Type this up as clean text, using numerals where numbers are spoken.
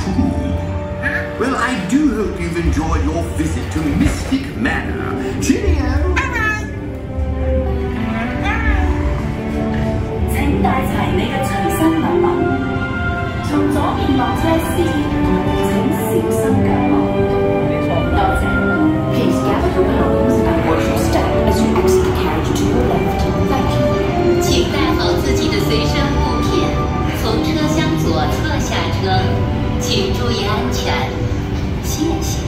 true. Well, I do hope you've enjoyed your visit to Mystic Manor. Cheerio! 請帶齊你嘅隨身物品，從左面落車時請小心腳步。多謝。Please gather your belongings and watch your step as you exit the carriage to your left. Thank you. 请带好自己的随身物品，从车厢左侧下车，请注意安全，谢谢。